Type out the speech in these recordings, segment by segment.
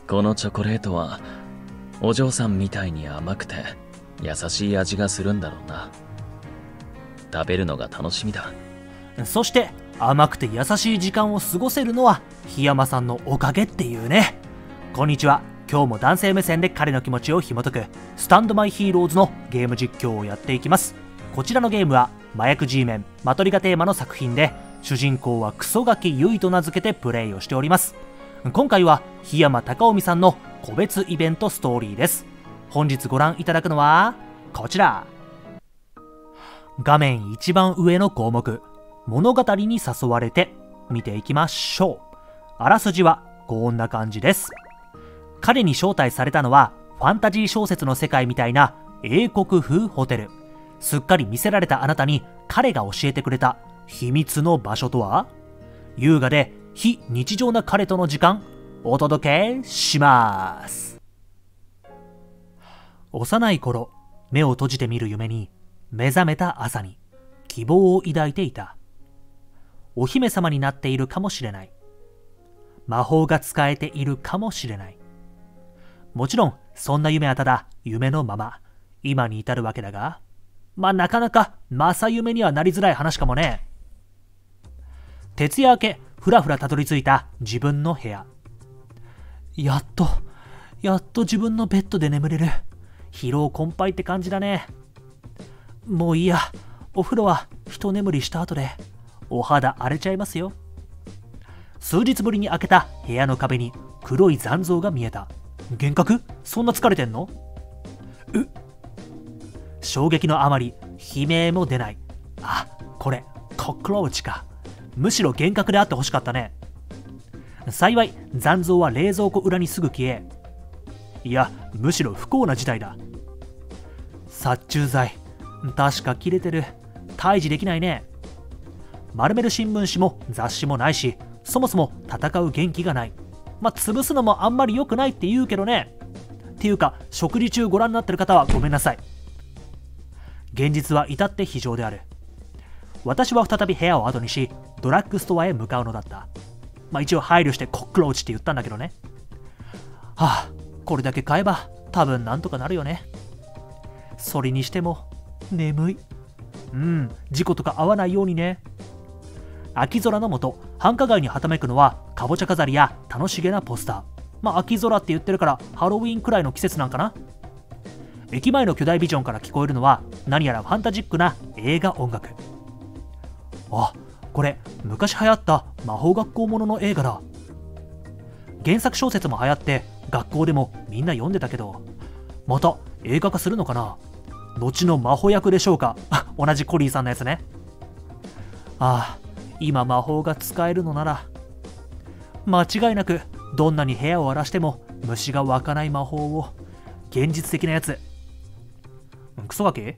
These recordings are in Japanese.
このチョコレートはお嬢さんみたいに甘くて優しい味がするんだろうな。食べるのが楽しみだ。 そして甘くて優しい時間を過ごせるのは檜山さんのおかげっていうね。こんにちは。今日も男性目線で彼の気持ちを紐解くスタンドマイヒーローズのゲーム実況をやっていきます。こちらのゲームは麻薬 G メンマトリがテーマの作品で、主人公はクソガキユイと名付けてプレイをしております。今回は檜山貴臣さんの個別イベントストーリーです。本日ご覧いただくのはこちら。画面一番上の項目、物語に誘われて見ていきましょう。あらすじはこんな感じです。彼に招待されたのはファンタジー小説の世界みたいな英国風ホテル。すっかり見せられたあなたに彼が教えてくれた秘密の場所とは？優雅で非日常な彼との時間、お届けします。幼い頃、目を閉じてみる夢に目覚めた朝に希望を抱いていた。お姫様になっているかもしれない。魔法が使えているかもしれない。もちろんそんな夢はただ夢のまま今に至るわけだが、なかなか正夢にはなりづらい話かもね。徹夜明けふらふらたどり着いた自分の部屋。やっと自分のベッドで眠れる。疲労困憊って感じだね。もういいや、お風呂は一眠りした後でお肌荒れちゃいますよ。数日ぶりに開けた部屋の壁に黒い残像が見えた。幻覚？そんな疲れてんの？衝撃のあまり悲鳴も出ない。あ、これコックローチか。むしろ幻覚であってほしかったね。幸い残像は冷蔵庫裏にすぐ消え、いやむしろ不幸な事態だ。殺虫剤確か切れてる。退治できないね。丸める新聞紙も雑誌もないし、そもそも戦う元気がない。潰すのもあんまり良くないって言うけどね。っていうか食事中ご覧になってる方はごめんなさい。現実は至って非常である。私は再び部屋を後にしドラッグストアへ向かうのだった。一応配慮してコックローチって言ったんだけどね。これだけ買えば多分なんとかなるよね。それにしても眠い。事故とか合わないようにね。秋空の下、繁華街にはためくのはかぼちゃ飾りや楽しげなポスター。秋空って言ってるからハロウィンくらいの季節なんかな。駅前の巨大ビジョンから聞こえるのは何やらファンタジックな映画音楽。これ昔流行った魔法学校ものの映画だ。原作小説も流行って学校でもみんな読んでたけど、また映画化するのかな。後の魔法役でしょうか。同じコリーさんのやつね。今魔法が使えるのなら間違いなくどんなに部屋を荒らしても虫が湧かない魔法を。現実的なやつ。クソガキ？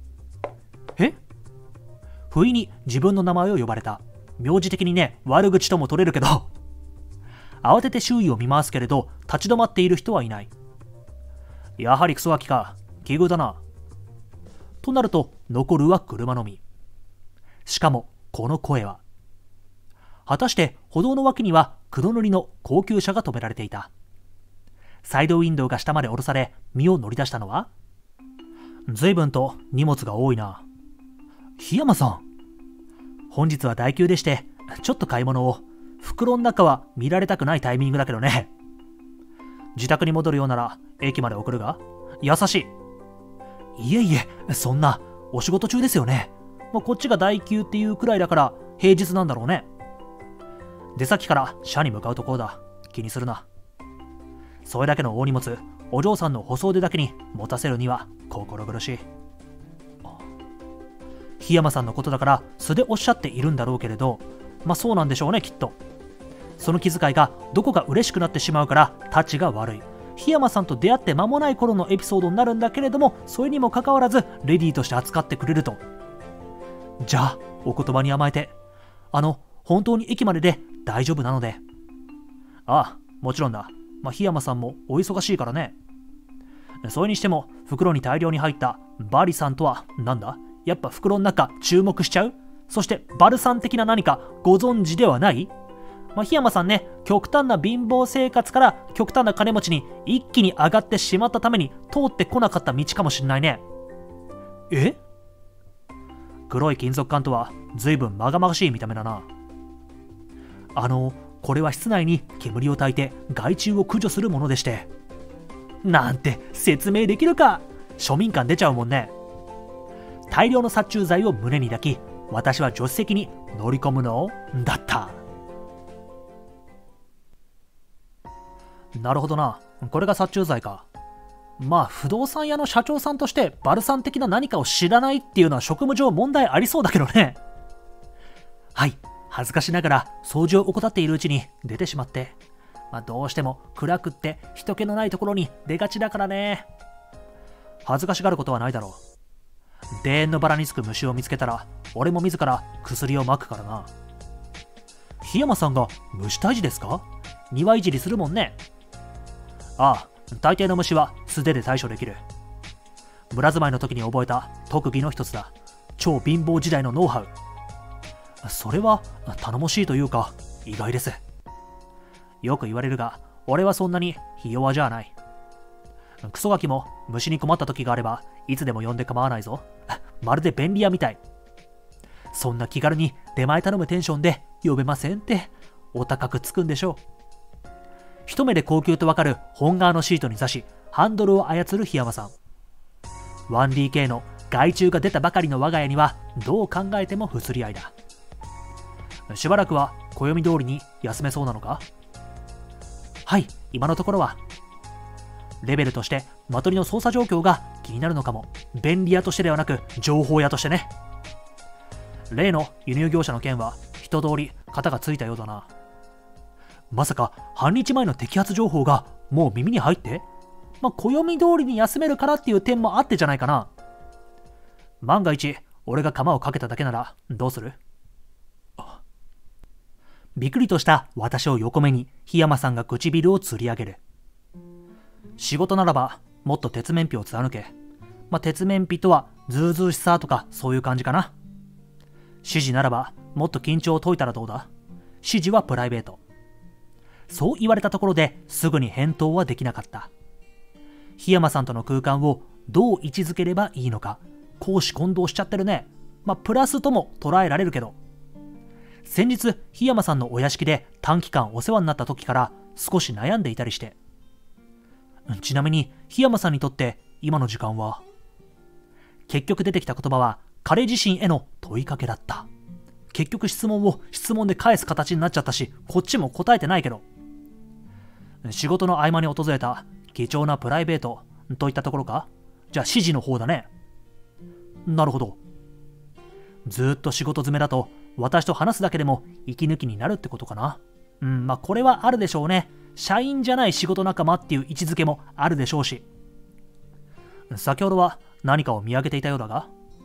不意に自分の名前を呼ばれた。名字的にね、悪口とも取れるけど。慌てて周囲を見回すけれど立ち止まっている人はいない。やはりクソガキか。奇遇だな。となると残るは車のみ。しかもこの声は。果たして歩道の脇には黒塗りの高級車が止められていた。サイドウィンドウが下まで下ろされ身を乗り出したのは、随分と荷物が多いな。檜山さん、本日は代休でしてちょっと買い物を。袋の中は見られたくないタイミングだけどね。自宅に戻るようなら駅まで送るが。優しい。いえいえ、そんな。お仕事中ですよね。こっちが代休っていうくらいだから平日なんだろうね。出先から社に向かうところだ。気にするな。それだけの大荷物、お嬢さんの細腕だけに持たせるには心苦しい。檜山さんのことだから素でおっしゃっているんだろうけれど、そうなんでしょうね、きっと。その気遣いがどこか嬉しくなってしまうからタチが悪い。檜山さんと出会って間もない頃のエピソードになるんだけれども、それにもかかわらずレディーとして扱ってくれると。じゃあお言葉に甘えて、本当に駅までで大丈夫なので。もちろんだ。檜山さんもお忙しいからね。それにしても袋に大量に入ったバリさんとはなんだ。やっぱ袋の中注目しちゃう。そしてバルさん的な何かご存知ではない？ 檜山さんね、極端な貧乏生活から極端な金持ちに一気に上がってしまったために通ってこなかった道かもしんないね。え？黒い金属管とは随分まがまがしい見た目だな。これは室内に煙を焚いて害虫を駆除するものでして。なんて説明できるか。庶民感出ちゃうもんね。大量の殺虫剤を胸に抱き、私は助手席に乗り込むのだった。なるほどな。これが殺虫剤か。まあ不動産屋の社長さんとしてバルサン的な何かを知らないっていうのは職務上問題ありそうだけどね。はい、恥ずかしながら掃除を怠っているうちに出てしまって、どうしても暗くって人気のないところに出がちだからね。恥ずかしがることはないだろう。田園のバラにつく虫を見つけたら俺も自ら薬をまくからな。檜山さんが虫退治ですか？庭いじりするもんね。ああ、大抵の虫は素手で対処できる。村住まいの時に覚えた特技の一つだ。超貧乏時代のノウハウ。それは頼もしいというか意外です。よく言われるが俺はそんなにひ弱じゃない。クソガキも虫に困った時があればいつでも呼んで構わないぞ。まるで便利屋みたい。そんな気軽に出前頼むテンションで呼べませんってお高くつくんでしょう。一目で高級とわかる本革のシートに刺しハンドルを操る檜山さん。 1DK の害虫が出たばかりの我が家にはどう考えても不釣り合いだ。しばらくは暦通りに休めそうなのか？はい、今のところは。レベルとしてマトリの操作状況が気になるのかも。便利屋としてではなく情報屋としてね。例の輸入業者の件は一通り型がついたようだな。まさか半日前の摘発情報がもう耳に入って、暦通りに休めるからっていう点もあってじゃないかな。万が一俺が釜をかけただけならどうする？びっくりとした私を横目に檜山さんが唇をつり上げる。仕事ならばもっと鉄面皮を貫け。鉄面皮とはずうずうしさとかそういう感じかな。指示ならばもっと緊張を解いたらどうだ？指示はプライベート。そう言われたところですぐに返答はできなかった。檜山さんとの空間をどう位置づければいいのか公私混同しちゃってるね。プラスとも捉えられるけど。先日檜山さんのお屋敷で短期間お世話になった時から少し悩んでいたりして。ちなみに檜山さんにとって今の時間は？結局出てきた言葉は彼自身への問いかけだった。結局質問を質問で返す形になっちゃったし、こっちも答えてないけど。仕事の合間に訪れた貴重なプライベートといったところか？じゃあ指示の方だね。なるほど。ずっと仕事詰めだと私と話すだけでも息抜きになるってことかな。これはあるでしょうね。社員じゃない仕事仲間っていう位置づけもあるでしょうし。先ほどは何かを見上げていたようだが。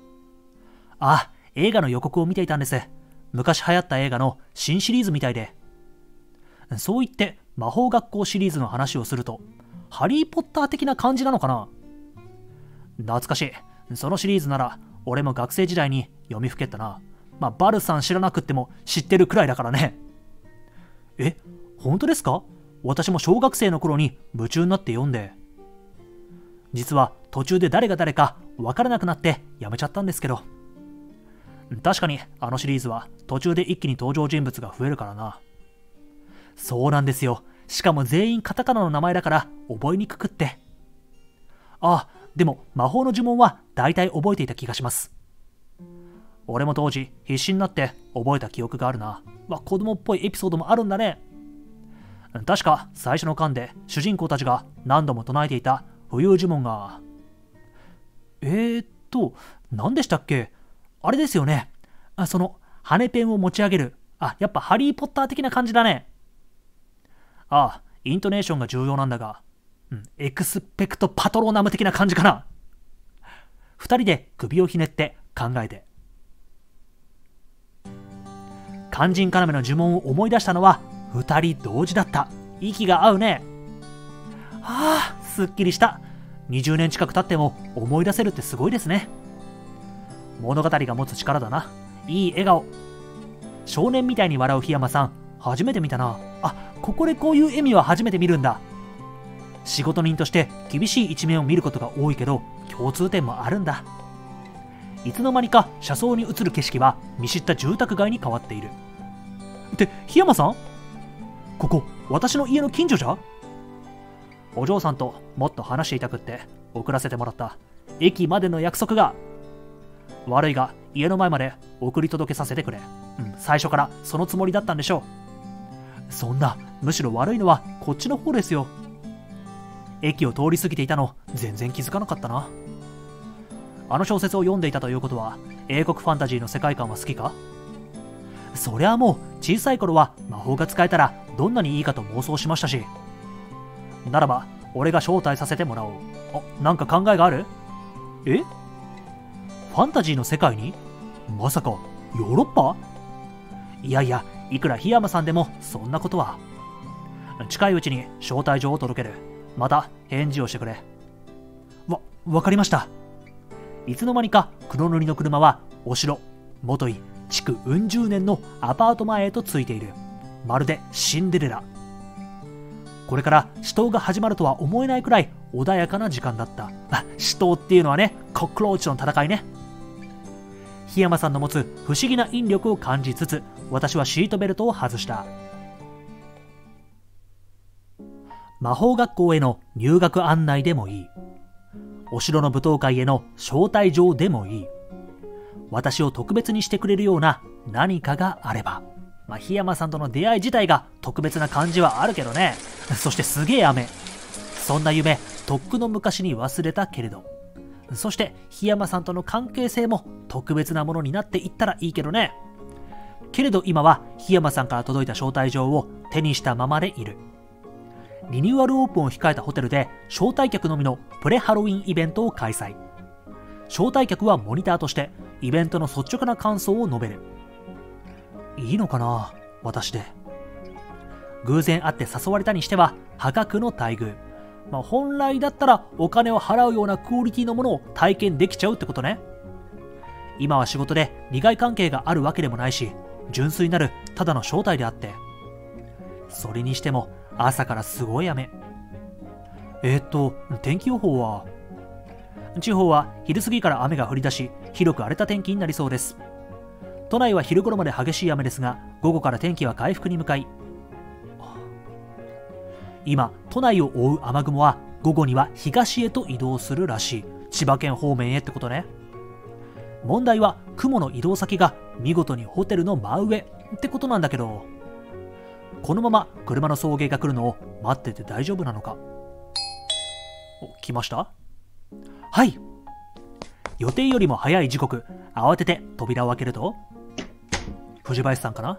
映画の予告を見ていたんです。昔流行った映画の新シリーズみたいで。そう言って魔法学校シリーズの話をすると、ハリーポッター的な感じなのかな？懐かしい。そのシリーズなら俺も学生時代に読みふけったな。バルさん知らなくっても知ってるくらいだからね。本当ですか？私も小学生の頃に夢中になって読んで。実は途中で誰が誰か分からなくなってやめちゃったんですけど。確かにあのシリーズは途中で一気に登場人物が増えるからな。そうなんですよ。しかも全員カタカナの名前だから覚えにくくって。でも魔法の呪文は大体覚えていた気がします。俺も当時必死になって覚えた記憶があるな。子供っぽいエピソードもあるんだね。確か最初の巻で主人公たちが何度も唱えていた浮遊呪文が何でしたっけ？あれですよね。その羽ペンを持ち上げる。やっぱハリーポッター的な感じだね。イントネーションが重要なんだが、エクスペクトパトローナム的な感じかな。二人で首をひねって考えて。肝心要の呪文を思い出したのは二人同時だった。息が合うね。すっきりした。20年近く経っても思い出せるってすごいですね。物語が持つ力だな。いい笑顔。少年みたいに笑う檜山さん、 初めて見たな。あ、ここでこういう笑みは初めて見るんだ。仕事人として厳しい一面を見ることが多いけど、共通点もあるんだ。いつの間にか車窓に映る景色は見知った住宅街に変わっている。って檜山さん、ここ私の家の近所じゃ？お嬢さんともっと話していたくって送らせてもらった。駅までの約束が。悪いが家の前まで送り届けさせてくれ。最初からそのつもりだったんでしょう。そんな、むしろ悪いのはこっちの方ですよ。駅を通り過ぎていたの全然気づかなかったな。あの小説を読んでいたということは英国ファンタジーの世界観は好きか？そりゃもう小さい頃は魔法が使えたらどんなにいいかと妄想しましたし。ならば俺が招待させてもらおう。なんか考えがある？え？ファンタジーの世界に？まさかヨーロッパ？いやいや、いくら檜山さんでもそんなことは。近いうちに招待状を届ける。また返事をしてくれ。わかりました。いつの間にか黒塗りの車はお城、元井、築うん十年のアパート前へとついている。まるでシンデレラ。これから死闘が始まるとは思えないくらい穏やかな時間だった。死闘っていうのはね、コックローチの戦いね。檜山さんの持つ不思議な引力を感じつつ、私はシートベルトを外した。魔法学校への入学案内でもいい。お城の舞踏会への招待状でもいい。私を特別にしてくれるような何かがあれば。檜山さんとの出会い自体が特別な感じはあるけどね。そしてすげえ雨。そんな夢、とっくの昔に忘れたけれど。そして檜山さんとの関係性も特別なものになっていったらいいけどね。けれど今は檜山さんから届いた招待状を手にしたままでいる。リニューアルオープンを控えたホテルで招待客のみのプレハロウィンイベントを開催。招待客はモニターとしてイベントの率直な感想を述べる。いいのかな、私で。偶然会って誘われたにしては破格の待遇。本来だったらお金を払うようなクオリティのものを体験できちゃうってことね。今は仕事で利害関係があるわけでもないし、純粋なるただの招待であって。それにしても朝からすごい雨。天気予報は？地方は昼過ぎから雨が降り出し、広く荒れた天気になりそうです。都内は昼頃まで激しい雨ですが、午後から天気は回復に向かい、今都内を覆う雨雲は午後には東へと移動するらしい。千葉県方面へってことね。問題は雲の移動先が見事にホテルの真上ってことなんだけど、このまま車の送迎が来るのを待ってて大丈夫なのか。来ました？はい。予定よりも早い時刻、慌てて扉を開けると、藤林さんかな。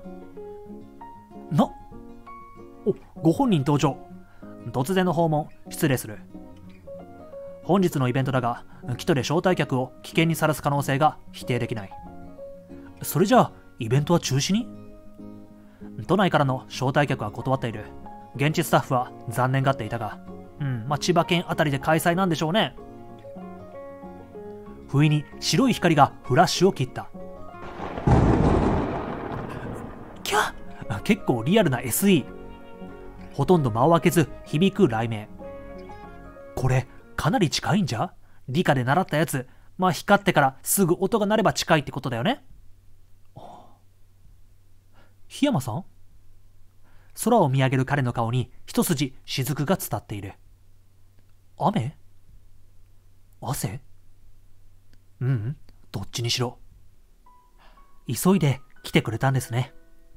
ご本人登場。突然の訪問失礼する。本日のイベントだが、来とれ招待客を危険にさらす可能性が否定できない。それじゃあイベントは中止に？都内からの招待客は断っている。現地スタッフは残念がっていたが、千葉県あたりで開催なんでしょうね。不意に白い光がフラッシュを切った。キャッ！結構リアルな SE。ほとんど間を空けず響く雷鳴。これかなり近いんじゃ？理科で習ったやつ。光ってからすぐ音が鳴れば近いってことだよね。檜山さん？空を見上げる彼の顔に一筋雫が伝っている。雨？汗？どっちにしろ。急いで来てくれたんですね。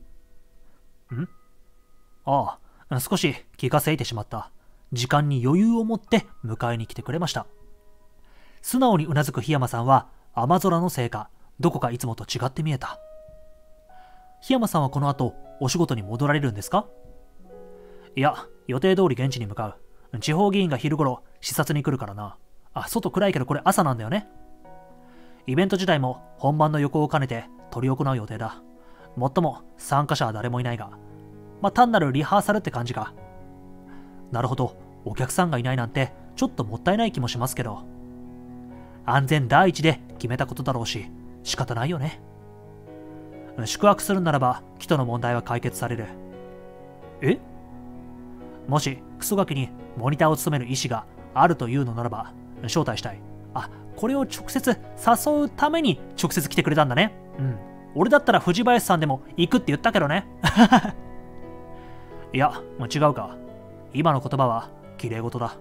少し気がせいてしまった。時間に余裕を持って迎えに来てくれました。素直にうなずく檜山さんは雨空のせいか、どこかいつもと違って見えた。檜山さんはこの後お仕事に戻られるんですか？いや、予定通り現地に向かう。地方議員が昼頃視察に来るからな。外暗いけどこれ朝なんだよね。イベント自体も本番の予行を兼ねて執り行う予定だ。もっとも参加者は誰もいないが、単なるリハーサルって感じか。なるほど、お客さんがいないなんてちょっともったいない気もしますけど、安全第一で決めたことだろうし仕方ないよね。宿泊するならば木との問題は解決される。 え？もしクソガキにモニターを務める意思があるというのならば招待したい。あ、これを直接誘うために直接来てくれたんだね。うん。俺だったら藤林さんでも行くって言ったけどね。いや、違うか。今の言葉は綺麗事だ。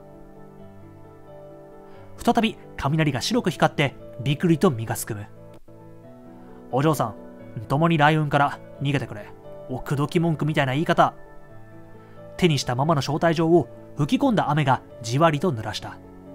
再び雷が白く光ってびっくりと身がすくむ。お嬢さん、共に雷雲から逃げてくれ。お口説き文句みたいな言い方。手にしたままの招待状を吹き込んだ雨がじわりと濡らした。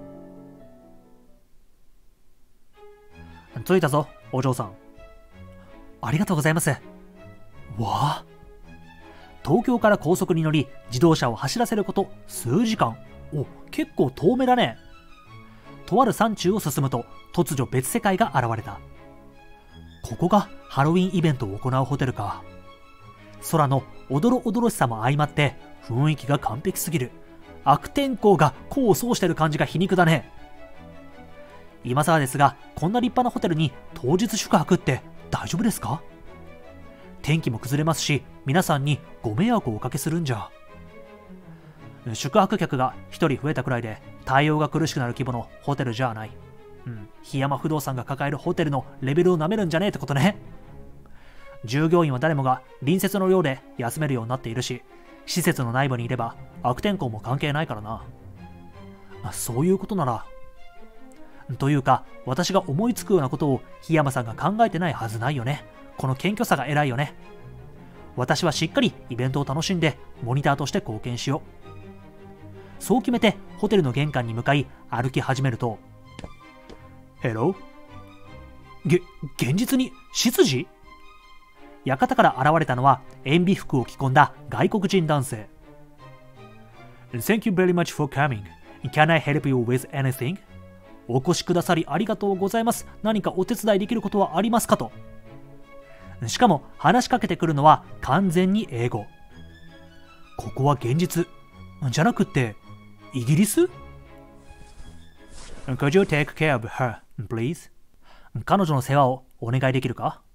着いたぞ、お嬢さん。ありがとうございます。わあ。東京から高速に乗り、自動車を走らせること数時間。お、結構遠目だね。とある山中を進むと、突如別世界が現れた。ここがハロウィンイベントを行うホテルか。空のおどろおどろしさも相まって、雰囲気が完璧すぎる。悪天候が功を奏してる感じが皮肉だね。今更ですが、こんな立派なホテルに当日宿泊って大丈夫ですか？天気も崩れますし、皆さんにご迷惑をおかけするんじゃ。宿泊客が1人増えたくらいで対応が苦しくなる規模のホテルじゃない。檜山不動産が抱えるホテルのレベルをなめるんじゃねえってことね。従業員は誰もが隣接の寮で休めるようになっているし、施設の内部にいれば悪天候も関係ないからな。そういうことなら。というか、私が思いつくようなことを檜山さんが考えてないはずないよね。この謙虚さが偉いよね。私はしっかりイベントを楽しんでモニターとして貢献しよう。そう決めてホテルの玄関に向かい歩き始めると、ヘロー？現実に執事？館から現れたのは塩ビ服を着込んだ外国人男性。Thank you very much for coming. Can I help you with anything? お越しくださりありがとうございます。何かお手伝いできることはありますかと。しかも話しかけてくるのは完全に英語。ここは現実じゃなくってイギリス？ Could you take care of her, please? 彼女の世話をお願いできるか？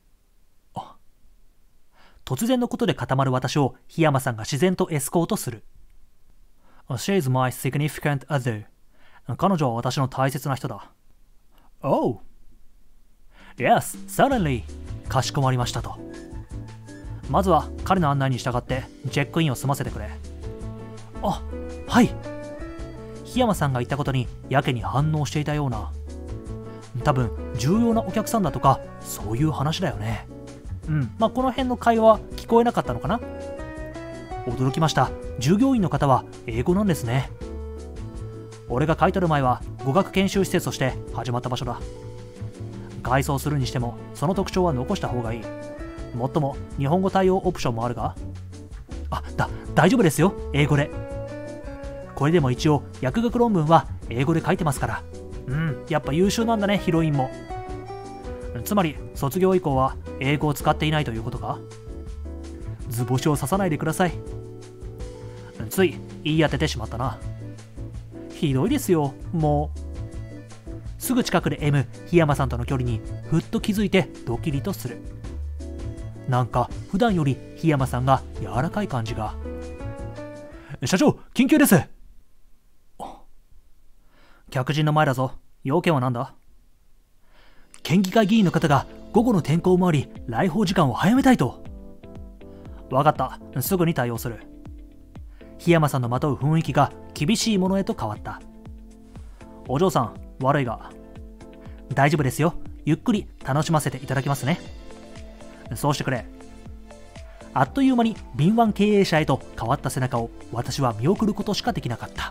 突然のことで固まる私を檜山さんが自然とエスコートする。She is my significant other. 彼女は私の大切な人だ。Oh! Yes, certainly. かしこまりましたと。まずは彼の案内に従ってチェックインを済ませてくれ。あ、はい。檜山さんが言ったことにやけに反応していたような。多分重要なお客さんだとかそういう話だよね。この辺の会話は聞こえなかったのかな。驚きました。従業員の方は英語なんですね。俺が買い取る前は語学研修施設として始まった場所だ。改装するにしてもその特徴は残した方がいい。もっとも日本語対応オプションもあるが。大丈夫ですよ、英語で。これでも一応薬学論文は英語で書いてますから。やっぱ優秀なんだね、ヒロインも。つまり卒業以降は英語を使っていないということか。図星を刺さないでください。つい言い当ててしまったな。ひどいですよ、もう。すぐ近くで M 檜山さんとの距離にふっと気づいてドキリとする。なんか普段より檜山さんが柔らかい感じが。社長、緊急です。客人の前だぞ。要件は何だ？県議会議員の方が午後の天候もあり来訪時間を早めたいと。わかった、すぐに対応する。檜山さんのまとう雰囲気が厳しいものへと変わった。お嬢さん、悪いが。大丈夫ですよ。ゆっくり楽しませていただきますね。そうしてくれ。あっという間に敏腕経営者へと変わった背中を私は見送ることしかできなかった。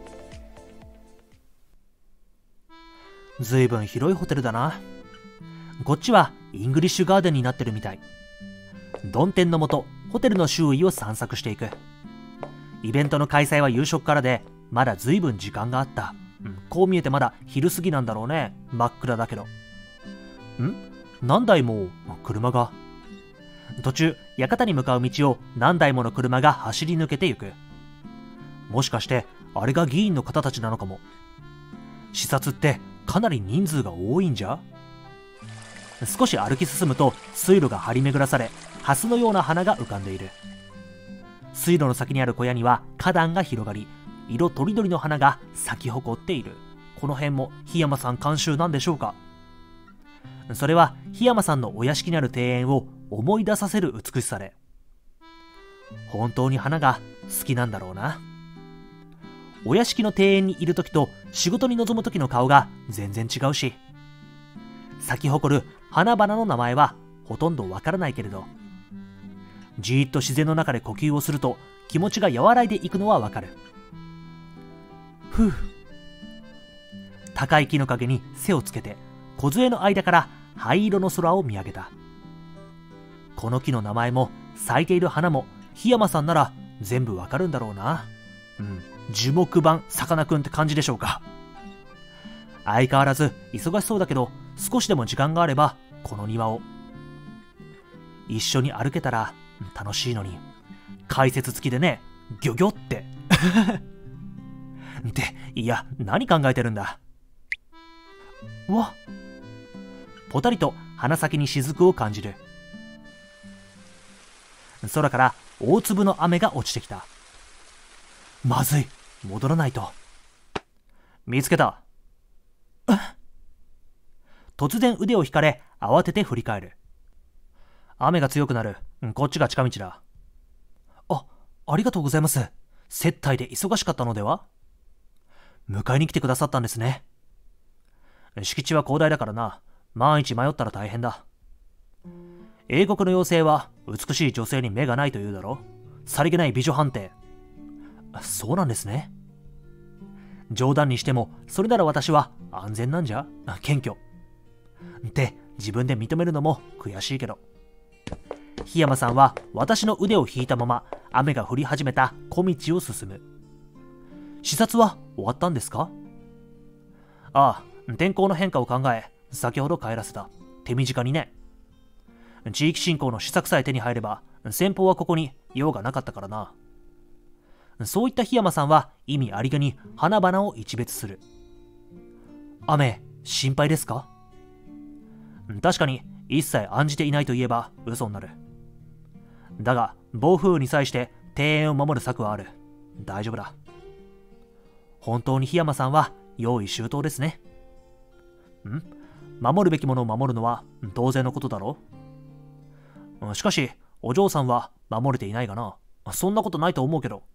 ずいぶん広いホテルだな。こっちはイングリッシュガーデンになってるみたい。曇天のもと、ホテルの周囲を散策していく。イベントの開催は夕食からで、まだずいぶん時間があった。こう見えてまだ昼過ぎなんだろうね。真っ暗だけど。何台も車が。途中、館に向かう道を何台もの車が走り抜けてゆく。もしかして、あれが議員の方たちなのかも。視察ってかなり人数が多いんじゃ？少し歩き進むと水路が張り巡らされ、ハスのような花が浮かんでいる。 水路の先にある小屋には花壇が広がり、色とりどりの花が咲き誇っている。この辺も檜山さん監修なんでしょうか。それは檜山さんのお屋敷にある庭園を思い出させる美しさで、本当に花が好きなんだろうな。お屋敷の庭園にいる時と仕事に臨む時の顔が全然違うし、咲き誇る花々の名前はほとんどわからないけれど、じーっと自然の中で呼吸をすると気持ちが和らいでいくのはわかる。ふう。高い木の陰に背をつけて梢の間から灰色の空を見上げた。この木の名前も咲いている花も檜山さんなら全部わかるんだろうな。樹木版さかなクンって感じでしょうか。相変わらず忙しそうだけど、少しでも時間があればこの庭を一緒に歩けたら楽しいのに。解説付きでね、ギョギョってっていや、何考えてるんだ。わっ、ぽたりと鼻先に雫を感じる。空から大粒の雨が落ちてきた。まずい、戻らないと。見つけた。突然腕を引かれ、慌てて振り返る。雨が強くなる。こっちが近道だ。ありがとうございます。接待で忙しかったのでは？迎えに来てくださったんですね。敷地は広大だからな。万一迷ったら大変だ。英国の妖精は美しい女性に目がないと言うだろ。さりげない美女判定。そうなんですね。冗談にしても、それなら私は安全なんじゃ？謙虚。って自分で認めるのも悔しいけど。檜山さんは私の腕を引いたまま雨が降り始めた小道を進む。視察は終わったんですか？ああ、天候の変化を考え、先ほど帰らせた。手短にね。地域振興の施策さえ手に入れば、先方はここに用がなかったからな。そういった檜山さんは意味ありげに花々を一別する。雨、心配ですか？確かに一切案じていないと言えば嘘になる。だが暴風雨に際して庭園を守る策はある。大丈夫だ。本当に檜山さんは用意周到ですね。守るべきものを守るのは当然のことだろう。しかしお嬢さんは守れていないがな。そんなことないと思うけど。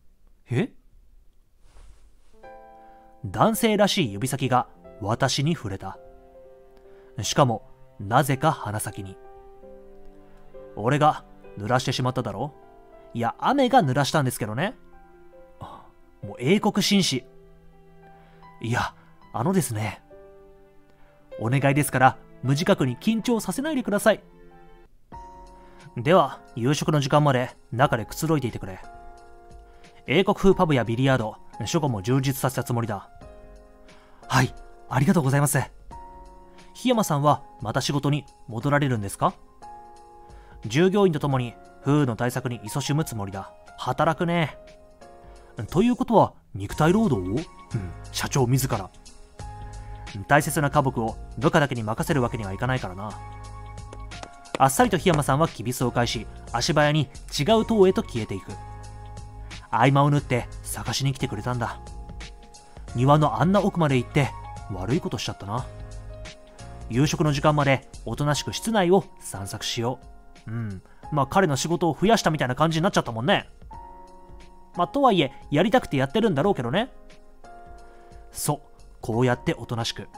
男性らしい指先が私に触れた。しかもなぜか鼻先に。俺が濡らしてしまっただろ。いや、雨が濡らしたんですけどね。もう英国紳士。いや、ですね。お願いですから無自覚に緊張させないでください。では夕食の時間まで中でくつろいでいてくれ。英国風パブやビリヤード、書庫も充実させたつもりだ。はい、ありがとうございます。檜山さんはまた仕事に戻られるんですか？従業員と共に風雨の対策に勤しむつもりだ。働くね。ということは肉体労働を？社長自ら。大切な家木を部下だけに任せるわけにはいかないからな。あっさりと檜山さんはきびすを返し、足早に違う塔へと消えていく。合間を縫って探しに来てくれたんだ。庭のあんな奥まで行って悪いことしちゃったな。夕食の時間までおとなしく室内を散策しよう。まあ彼の仕事を増やしたみたいな感じになっちゃったもんね。とはいえやりたくてやってるんだろうけどね。そう、こうやっておとなしく。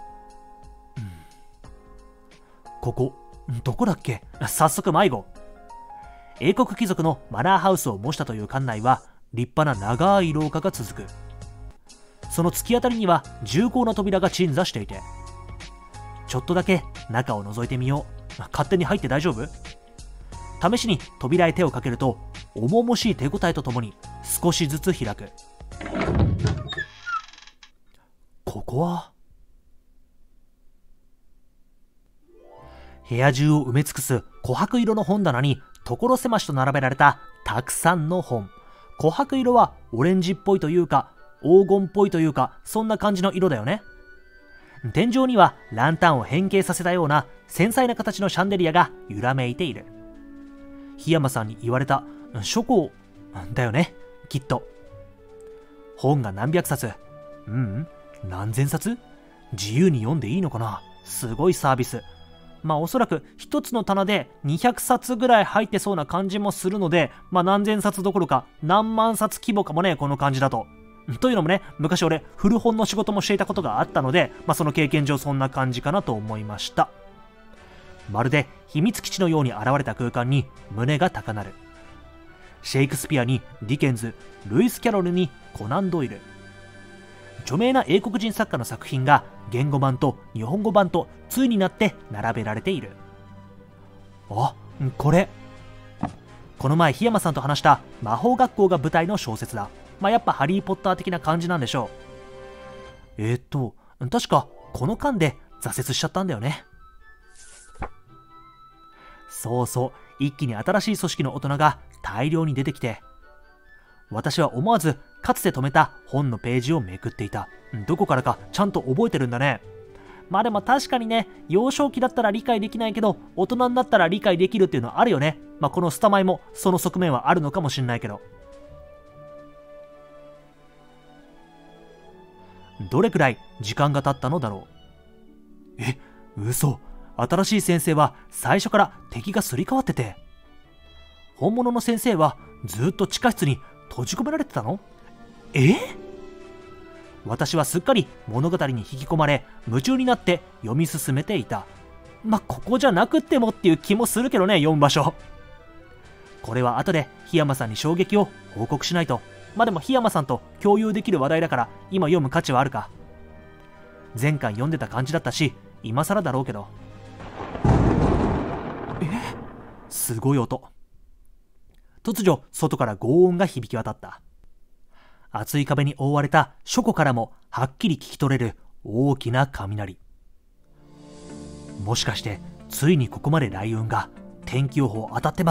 ここどこだっけ？早速迷子。英国貴族のマナーハウスを模したという館内は立派な長い廊下が続く。その突き当たりには重厚な扉が鎮座していて、ちょっとだけ中を覗いてみよう。勝手に入って大丈夫？試しに扉へ手をかけると重々しい手応えとともに少しずつ開く。ここは部屋中を埋め尽くす琥珀色の本棚に所狭しと並べられたたくさんの本。琥珀色はオレンジっぽいというか黄金っぽいというか、そんな感じの色だよね。天井にはランタンを変形させたような繊細な形のシャンデリアが揺らめいている。檜山さんに言われた書庫だよね、きっと。本が何百冊、何千冊、自由に読んでいいのかな。すごいサービス。おそらく一つの棚で200冊ぐらい入ってそうな感じもするので、何千冊どころか何万冊規模かもね、この感じだと。というのもね、昔俺古本の仕事もしていたことがあったので、その経験上そんな感じかなと思いました。まるで秘密基地のように現れた空間に胸が高鳴る。シェイクスピアにディケンズ、ルイス・キャロルにコナン・ドイル、著名な英国人作家の作品が言語版と日本語版と対になって並べられている。あ、これこの前檜山さんと話した魔法学校が舞台の小説だ。やっぱハリー・ポッター的な感じなんでしょう。確かこの間で挫折しちゃったんだよね。そうそう、一気に新しい組織の大人が大量に出てきて、私は思わずかつて止めた本のページをめくっていた。どこからかちゃんと覚えてるんだね。でも確かにね、幼少期だったら理解できないけど大人になったら理解できるっていうのはあるよね。このスタマイもその側面はあるのかもしれないけど。どれくらい時間が経ったのだろう。嘘。新しい先生は最初から敵がすり替わってて、本物の先生はずっと地下室に閉じ込められてたの？私はすっかり物語に引き込まれ夢中になって読み進めていた。ここじゃなくってもっていう気もするけどね、読む場所。これは後で檜山さんに衝撃を報告しないと。でも檜山さんと共有できる話題だから今読む価値はあるか。前回読んでた感じだったし今更だろうけど。すごい音。突如外から轟音が響き渡った。厚い壁に覆われた書庫からもはっきり聞き取れる大きな雷。もしかしてついにここまで雷雲が。天気予報当たってます。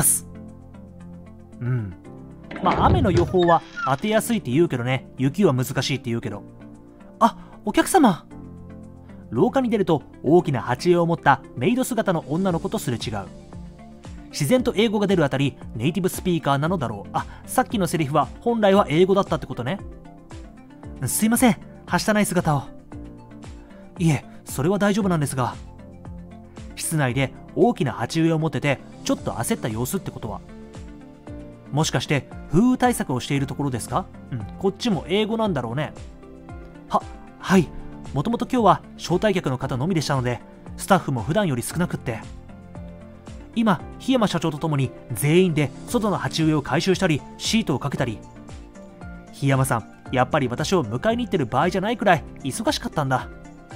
雨の予報は当てやすいって言うけどね、雪は難しいって言うけど。お客様。廊下に出ると大きな鉢植えを持ったメイド姿の女の子とすれ違う。自然と英語が出るあたりネイティブスピーカーなのだろう。さっきのセリフは本来は英語だったってことね。すいません、はしたない姿を。いえ、それは大丈夫なんですが。室内で大きな鉢植えを持っててちょっと焦った様子ってことは、もしかして風雨対策をしているところですか？こっちも英語なんだろうね。はい。もともと今日は招待客の方のみでしたので、スタッフも普段より少なくって。今、檜山社長とともに全員で外の鉢植えを回収したり、シートをかけたり。檜山さん、やっぱり私を迎えに行ってる場合じゃないくらい忙しかったんだ。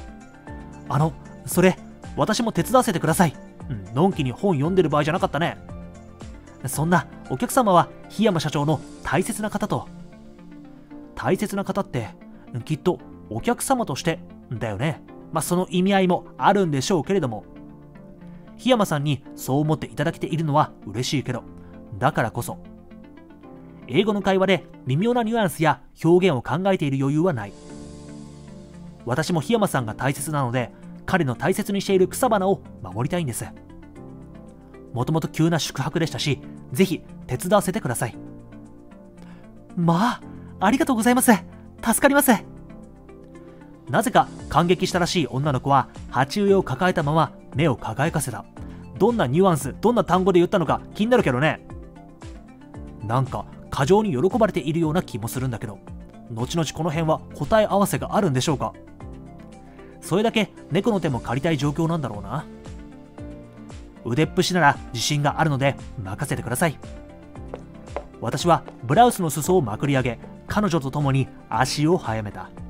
それ、私も手伝わせてください。のんきに本読んでる場合じゃなかったね。そんなお客様は檜山社長の大切な方と。大切な方ってきっとお客様としてだよね。その意味合いもあるんでしょうけれども、檜山さんにそう思っていただけているのは嬉しいけど、だからこそ英語の会話で微妙なニュアンスや表現を考えている余裕はない。私も檜山さんが大切なので、彼の大切にしている草花を守りたいんです。もともと急な宿泊でしたし、ぜひ手伝わせてください。ありがとうございます。助かります。なぜか感激したらしい女の子は鉢植えを抱えたまま目を輝かせた。どんなニュアンス、どんな単語で言ったのか気になるけどね。なんか過剰に喜ばれているような気もするんだけど、後々この辺は答え合わせがあるんでしょうか。それだけ猫の手も借りたい状況なんだろうな。腕っぷしなら自信があるので任せてください。私はブラウスの裾をまくり上げ、彼女と共に足を速めた。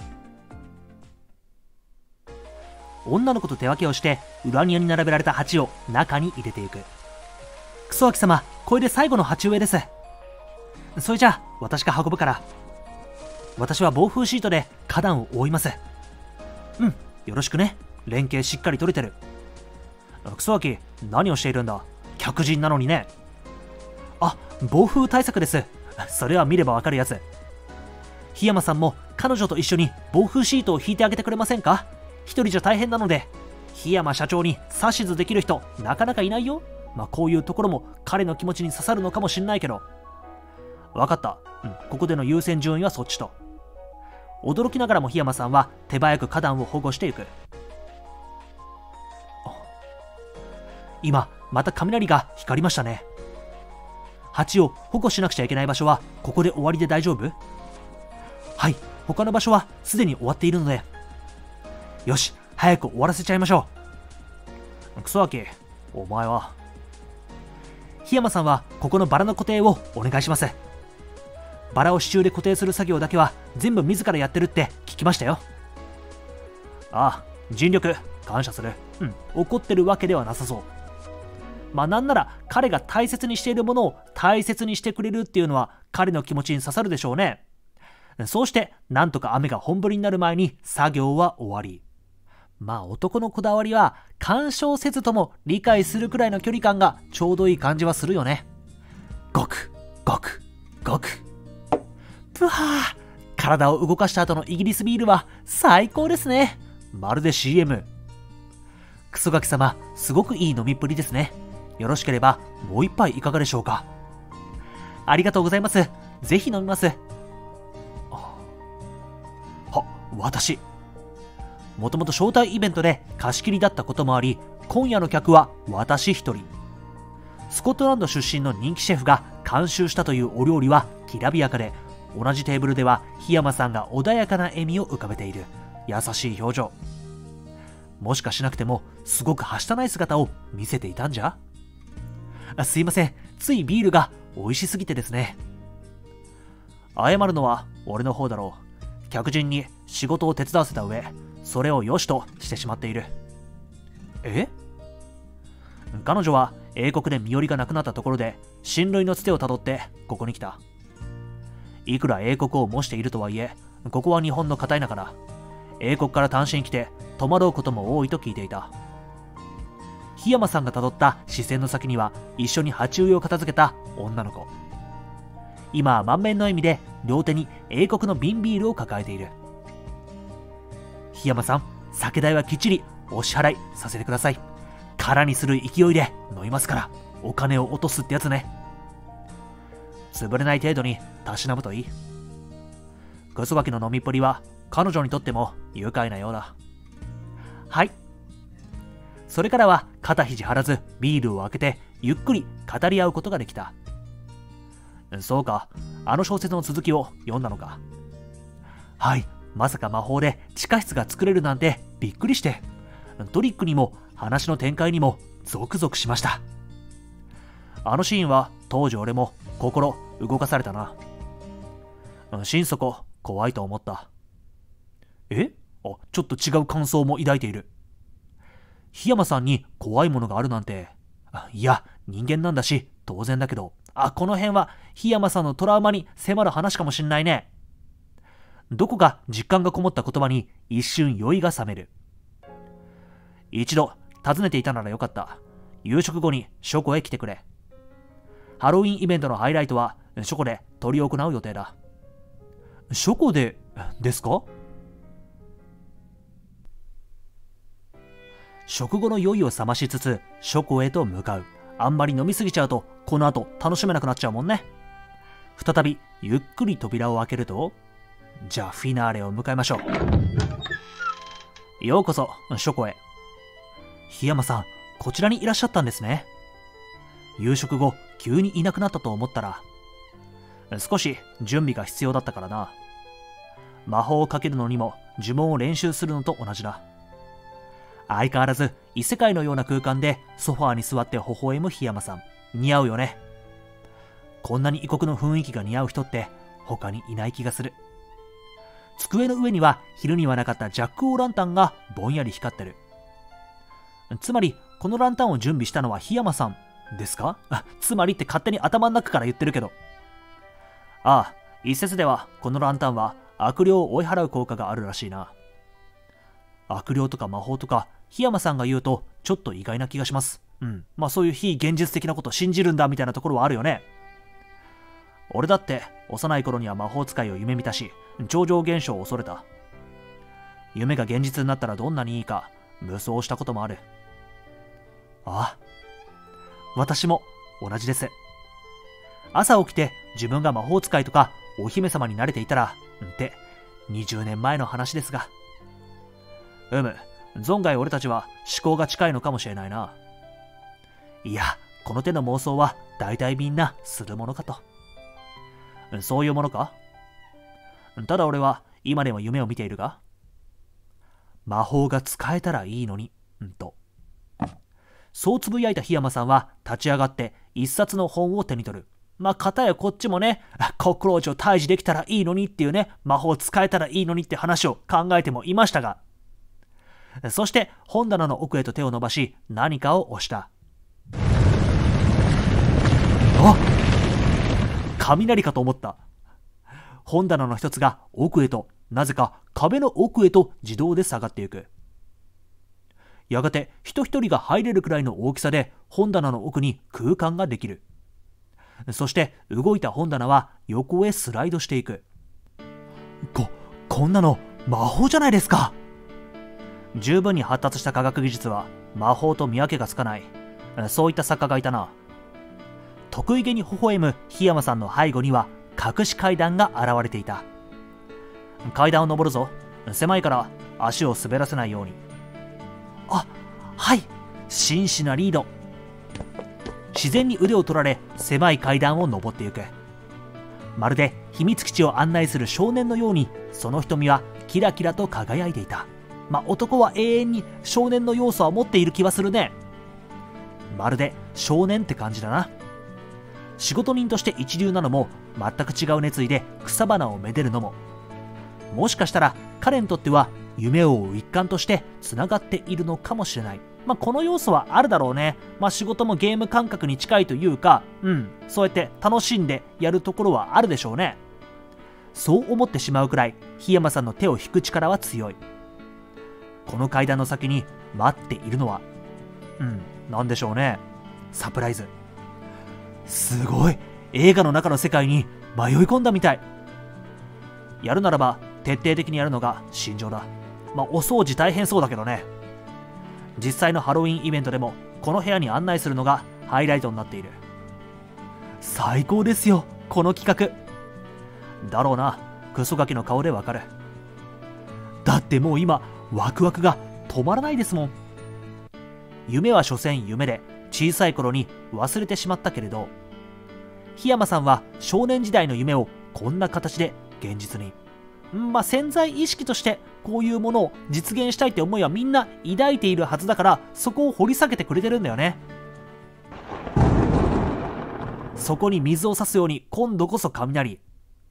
女の子と手分けをして裏庭に並べられた鉢を中に入れていく。クソアキ様、これで最後の鉢植えです。それじゃあ私が運ぶから。私は暴風シートで花壇を覆います。よろしくね。連携しっかり取れてる。クソアキ、何をしているんだ。客人なのにね。暴風対策です。それは見ればわかるやつ。檜山さんも彼女と一緒に暴風シートを引いてあげてくれませんか？一人じゃ大変なので。檜山社長に指図できる人なかなかいないよ。こういうところも彼の気持ちに刺さるのかもしんないけど。 わかった。ここでの優先順位はそっちと。驚きながらも檜山さんは手早く花壇を保護していく。今、また雷が光りましたね。蜂を保護しなくちゃいけない場所はここで終わりで大丈夫？はい、他の場所はすでに終わっているので。よし、早く終わらせちゃいましょう。クソアキ、お前は。檜山さんはここのバラの固定をお願いします。バラを支柱で固定する作業だけは全部自らやってるって聞きましたよ。ああ、尽力感謝する。怒ってるわけではなさそう。まあなんなら彼が大切にしているものを大切にしてくれるっていうのは彼の気持ちに刺さるでしょうね。そうしてなんとか雨が本降りになる前に作業は終わり。まあ男のこだわりは干渉せずとも理解するくらいの距離感がちょうどいい感じはするよね。ごくごくごく。ぷはー、体を動かした後のイギリスビールは最高ですね。まるで CM。 クソガキ様、すごくいい飲みっぷりですね。よろしければもう一杯いかがでしょうか。ありがとうございます。ぜひ飲みます。私、もともと招待イベントで貸し切りだったこともあり、今夜の客は私一人。スコットランド出身の人気シェフが監修したというお料理はきらびやかで、同じテーブルでは檜山さんが穏やかな笑みを浮かべている。優しい表情。もしかしなくてもすごくはしたない姿を見せていたんじゃ。すいません、ついビールが美味しすぎてですね。謝るのは俺の方だろう。客人に仕事を手伝わせた上、それを良しとしてしまっている。彼女は英国で身寄りがなくなったところで親類のつてをたどってここに来た。いくら英国を模しているとはいえ、ここは日本の片田舎だ。英国から単身来て戸惑うことも多いと聞いていた。檜山さんがたどった視線の先には一緒に鉢植えを片付けた女の子。今は満面の笑みで両手に英国の瓶ビールを抱えている。檜山さん、酒代はきっちりお支払いさせてください。空にする勢いで飲みますから、お金を落とすってやつね。潰れない程度にたしなむといい。クソガキの飲みっぷりは彼女にとっても愉快なようだ。はい。それからは肩肘張らずビールを開けてゆっくり語り合うことができた。そうか、あの小説の続きを読んだのか。はい、まさか魔法で地下室が作れるなんてびっくりして、トリックにも話の展開にもゾクゾクしました。あのシーンは当時俺も心動かされたな。心底怖いと思った。ちょっと違う感想も抱いている。檜山さんに怖いものがあるなんて。いや、人間なんだし当然だけど、この辺は檜山さんのトラウマに迫る話かもしんないね。どこか実感がこもった言葉に一瞬酔いが覚める。一度訪ねていたならよかった。夕食後に書庫へ来てくれ。ハロウィンイベントのハイライトは書庫で執り行う予定だ。書庫でですか？食後の酔いを覚ましつつ書庫へと向かう。あんまり飲みすぎちゃうとこの後楽しめなくなっちゃうもんね。再びゆっくり扉を開けると、じゃあフィナーレを迎えましょう。ようこそ書庫へ。檜山さん、こちらにいらっしゃったんですね。夕食後急にいなくなったと思ったら、少し準備が必要だったからな。魔法をかけるのにも呪文を練習するのと同じだ。相変わらず異世界のような空間でソファーに座って微笑む檜山さん、似合うよね。こんなに異国の雰囲気が似合う人って他にいない気がする。机の上には昼にはなかったジャック・オー・ランタンがぼんやり光ってる。つまりこのランタンを準備したのは檜山さんですか？つまりって勝手に頭の中から言ってるけど。一説ではこのランタンは悪霊を追い払う効果があるらしいな。悪霊とか魔法とか檜山さんが言うとちょっと意外な気がします。そういう非現実的なことを信じるんだみたいなところはあるよね。俺だって幼い頃には魔法使いを夢見たし、超常現象を恐れた。夢が現実になったらどんなにいいか無双したこともある。私も同じです。朝起きて自分が魔法使いとかお姫様になれていたら、って20年前の話ですが。存外俺たちは思考が近いのかもしれないな。いや、この手の妄想は大体みんなするものかと。そういうものか？ただ俺は今でも夢を見ているが、魔法が使えたらいいのに、と。そうつぶやいた檜山さんは立ち上がって一冊の本を手に取る。片やこっちもね、コックローチを退治できたらいいのにっていうね、魔法使えたらいいのにって話を考えてもいましたが、そして本棚の奥へと手を伸ばし何かを押した。雷かと思った。本棚の一つが奥へと、なぜか壁の奥へと自動で下がっていく。やがて人一人が入れるくらいの大きさで本棚の奥に空間ができる。そして動いた本棚は横へスライドしていく。こんなの魔法じゃないですか。十分に発達した科学技術は魔法と見分けがつかない。そういった作家がいたな。得意げに微笑む檜山さんの背後には隠し階段が現れていた。階段を登るぞ。狭いから足を滑らせないように。はい、真摯なリード。自然に腕を取られ狭い階段を登っていく。まるで秘密基地を案内する少年のように、その瞳はキラキラと輝いていた。男は永遠に少年の要素は持っている気はするね。まるで少年って感じだな。仕事人として一流なのも、全く違う熱意で草花をめでるのも、もしかしたら彼にとっては夢を追う一環としてつながっているのかもしれない。この要素はあるだろうね。仕事もゲーム感覚に近いというか、そうやって楽しんでやるところはあるでしょうね。そう思ってしまうくらい檜山さんの手を引く力は強い。この階段の先に待っているのは、なんでしょうね。サプライズ。すごい、映画の中の世界に迷い込んだみたい。やるならば徹底的にやるのが信条だ。お掃除大変そうだけどね。実際のハロウィンイベントでもこの部屋に案内するのがハイライトになっている。最高ですよ、この企画。だろうな、クソガキの顔でわかる。だってもう今ワクワクが止まらないですもん。夢は所詮夢で、小さい頃に忘れてしまったけれど、檜山さんは少年時代の夢をこんな形で現実に。潜在意識としてこういうものを実現したいって思いはみんな抱いているはずだから、そこを掘り下げてくれてるんだよね。そこに水を差すように今度こそ雷。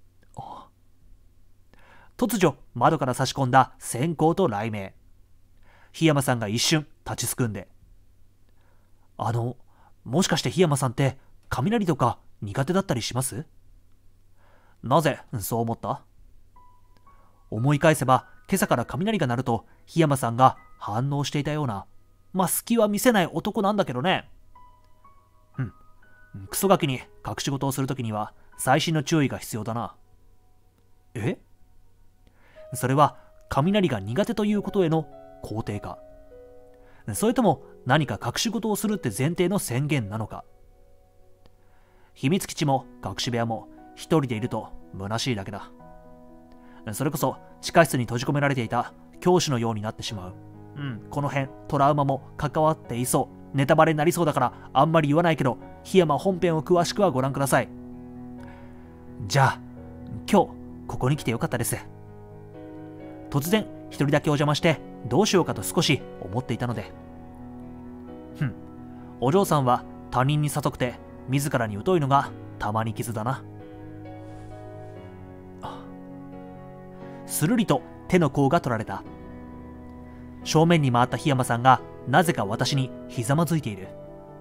突如窓から差し込んだ閃光と雷鳴。檜山さんが一瞬立ちすくんで、もしかして檜山さんって雷とか苦手だったりします？なぜそう思った？思い返せば今朝から雷が鳴ると檜山さんが反応していたような。隙は見せない男なんだけどね。クソガキに隠し事をするときには細心の注意が必要だな。それは雷が苦手ということへの肯定か、それとも何か隠し事をするって前提の宣言なのか。秘密基地も隠し部屋も一人でいると虚しいだけだ。それこそ地下室に閉じ込められていた教師のようになってしまう。この辺トラウマも関わっていそう。ネタバレになりそうだからあんまり言わないけど、檜山本編を詳しくはご覧ください。じゃあ今日ここに来てよかったです。突然一人だけお邪魔してどうしようかと少し思っていたので。お嬢さんは他人に誘くて自らに疎いのがたまに傷だな。するりと手の甲が取られた。正面に回った檜山さんがなぜか私にひざまずいている。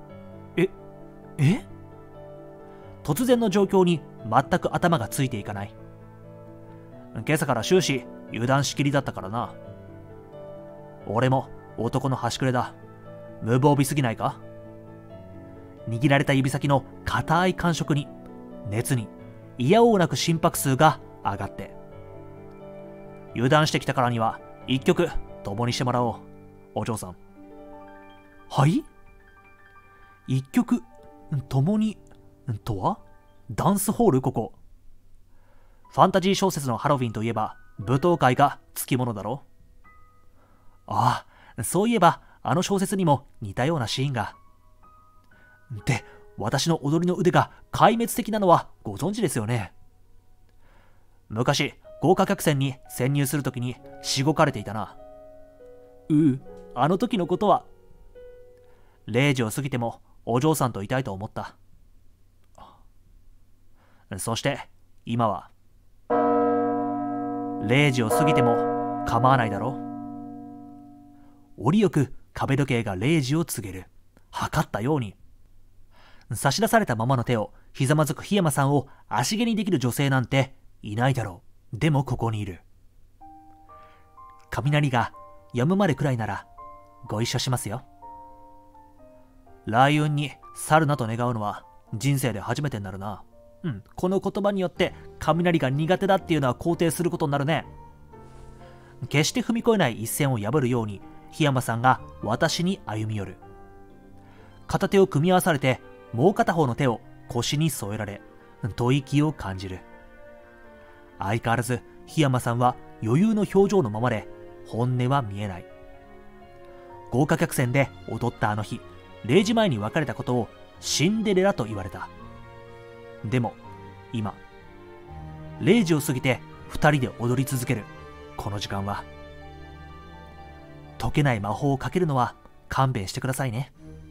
突然の状況に全く頭がついていかない。今朝から終始油断しきりだったからな。俺も男の端くれだ。無防備すぎないか？握られた指先の硬い感触に、熱に、いやおうなく心拍数が上がって。油断してきたからには一曲共にしてもらおう、お嬢さん。はい？一曲共にとは？ ダンスホールここ。ファンタジー小説のハロウィンといえば舞踏会がつきものだろ。ああ、そういえばあの小説にも似たようなシーンが。で、私の踊りの腕が壊滅的なのはご存知ですよね。昔、豪華客船に潜入するときにしごかれていたな。あの時のことは。0時を過ぎてもお嬢さんといたいと思った。そして今は0時を過ぎても構わないだろう。折よく壁時計が0時を告げる。測ったように。差し出されたままの手をひざまずく檜山さんを足蹴にできる女性なんていないだろう。でもここにいる。雷が止むまでくらいならご一緒しますよ。雷雲に去るなと願うのは人生で初めてになるな。この言葉によって雷が苦手だっていうのは肯定することになるね。決して踏み越えない一線を破るように檜山さんが私に歩み寄る。片手を組み合わされてもう片方の手を腰に添えられ吐息を感じる。相変わらず檜山さんは余裕の表情のままで本音は見えない。豪華客船で踊ったあの日、0時前に別れたことをシンデレラと言われた。でも今0時を過ぎて2人で踊り続けるこの時間は、解けない魔法をかけるのは勘弁してくださいね。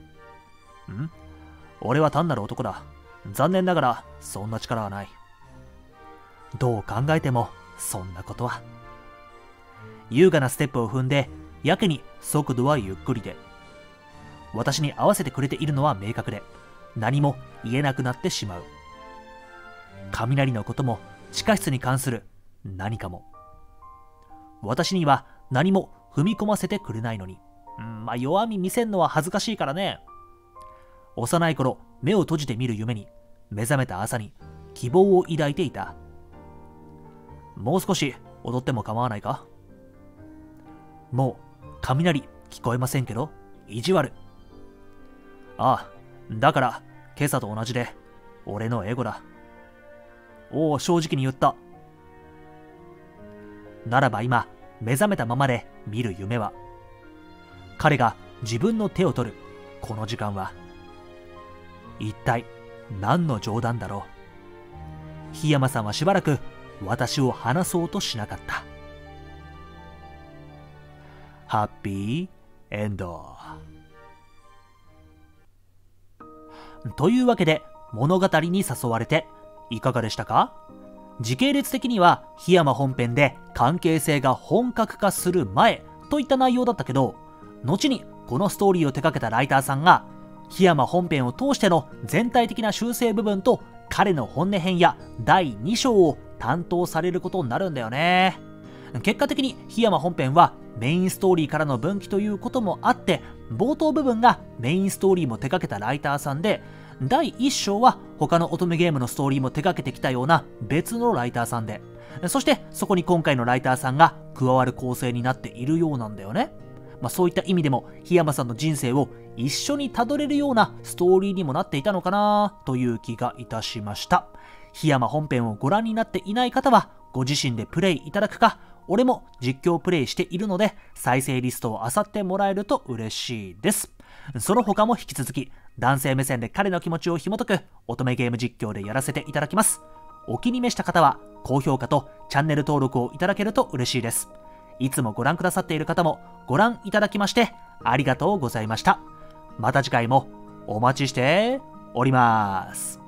俺は単なる男だ。残念ながらそんな力はない。どう考えてもそんなことは。優雅なステップを踏んでやけに速度はゆっくりで、私に合わせてくれているのは明確で何も言えなくなってしまう。雷のことも地下室に関する何かも。私には何も踏み込ませてくれないのに、弱み見せんのは恥ずかしいからね。幼い頃目を閉じて見る夢に目覚めた朝に希望を抱いていた。もう少し踊っても構わないか。もう雷聞こえませんけど意地悪。ああ、だから今朝と同じで俺のエゴだ。正直に言った。ならば今目覚めたままで見る夢は、彼が自分の手を取るこの時間は一体何の冗談だろう。檜山さんはしばらく私を離そうとしなかった。ハッピーエンド。というわけで物語に誘われていかがでしたか？時系列的には檜山本編で関係性が本格化する前といった内容だったけど、後にこのストーリーを手掛けたライターさんが檜山本編を通しての全体的な修正部分と彼の本音編や第2章を担当されることになるんだよね。結果的に檜山本編はメインストーリーからの分岐ということもあって、冒頭部分がメインストーリーも手掛けたライターさんで、第1章は他の乙女ゲームのストーリーも手掛けてきたような別のライターさんで、そしてそこに今回のライターさんが加わる構成になっているようなんだよね。そういった意味でも檜山さんの人生を一緒にたどれるようなストーリーにもなっていたのかなという気がいたしました。檜山本編をご覧になっていない方はご自身でプレイいただくか、俺も実況プレイしているので再生リストを漁ってもらえると嬉しいです。その他も引き続き男性目線で彼の気持ちを紐解く乙女ゲーム実況でやらせていただきます。お気に召した方は高評価とチャンネル登録をいただけると嬉しいです。いつもご覧くださっている方もご覧いただきましてありがとうございました。また次回もお待ちしております。